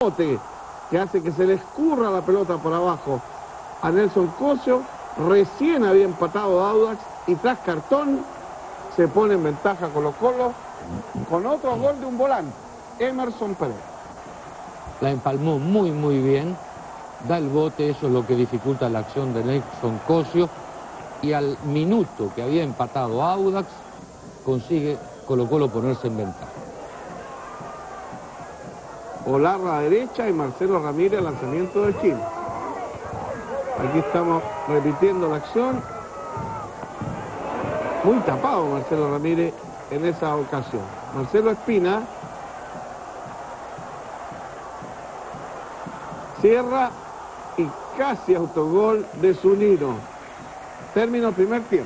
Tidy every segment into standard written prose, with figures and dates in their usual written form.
que hace que se le escurra la pelota por abajo a Nelson Cosio. Recién había empatado Audax y tras cartón se pone en ventaja Colo-Colo con otro gol de un volante, Emerson Pérez. La empalmó muy bien, da el bote, eso es lo que dificulta la acción de Nelson Cosio, y al minuto que había empatado Audax consigue Colo-Colo ponerse en ventaja. Olarra a derecha y Marcelo Ramírez al lanzamiento del Chile. Aquí estamos repitiendo la acción. Muy tapado Marcelo Ramírez en esa ocasión. Marcelo Espina cierra y casi autogol de Zunino. Término el primer tiempo.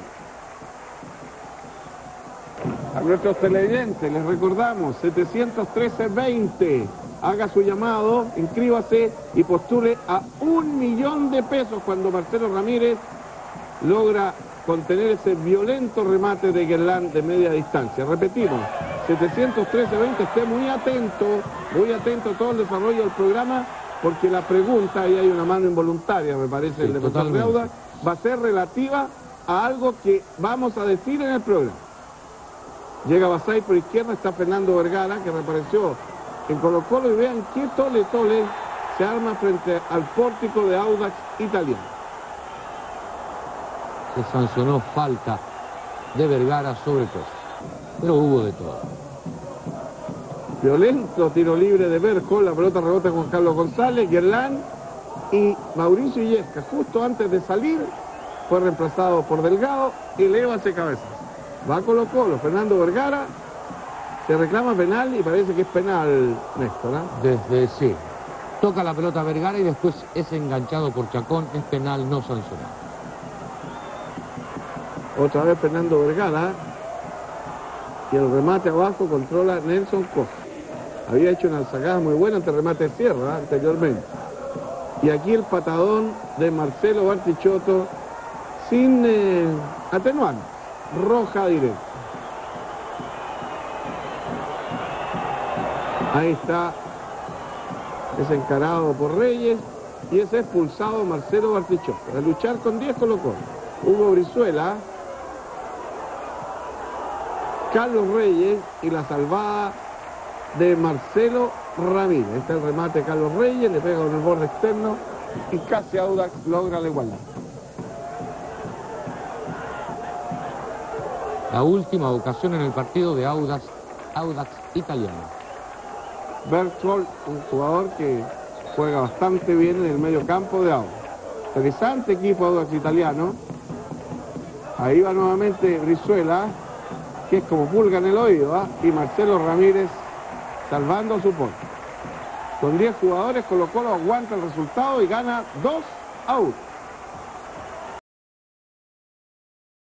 A nuestros televidentes les recordamos 713-20. Haga su llamado, inscríbase y postule a 1.000.000 de pesos cuando Marcelo Ramírez logra contener ese violento remate de Guerlán de media distancia. Repetimos, 713-20, esté muy atento a todo el desarrollo del programa, porque la pregunta, ahí hay una mano involuntaria, me parece, el defensor de Audax, va a ser relativa a algo que vamos a decir en el programa. Llega Basay por izquierda, está Fernando Vergara, que reapareció en Colo-Colo, y vean qué tole se arma frente al pórtico de Audax italiano. Se sancionó falta de Vergara sobre todo, pero hubo de todo. Violento tiro libre de Berjo, la pelota rebota con Carlos González, Guerlán y Mauricio Illesca. Justo antes de salir fue reemplazado por Delgado, eleva ese cabeza. Va Colo-Colo, Fernando Vergara, se reclama penal y parece que es penal, Néstor, ¿eh? Desde sí. Toca la pelota Vergara y después es enganchado por Chacón, es penal no sancionado. Otra vez Fernando Vergara, y el remate abajo controla Nelson Cosio. Había hecho una sacada muy buena ante el remate de Sierra anteriormente. Y aquí el patadón de Marcelo Bartichotto sin atenuante, roja directa. Ahí está, es encarado por Reyes y es expulsado Marcelo Bartichotto. A luchar con 10 Colo-Colo. Hugo Brizuela, Carlos Reyes y la salvada de Marcelo Ramírez. Este es el remate de Carlos Reyes, le pega con el borde externo y casi Audax logra la igualdad. La última ocasión en el partido de Audax italiano. Berthold, un jugador que juega bastante bien en el medio campo de Audax. Interesante equipo Audax italiano. Ahí va nuevamente Brizuela, que es como pulga en el oído, y Marcelo Ramírez salvando a su porte. Con 10 jugadores, Colo-Colo aguanta el resultado y gana 2-1.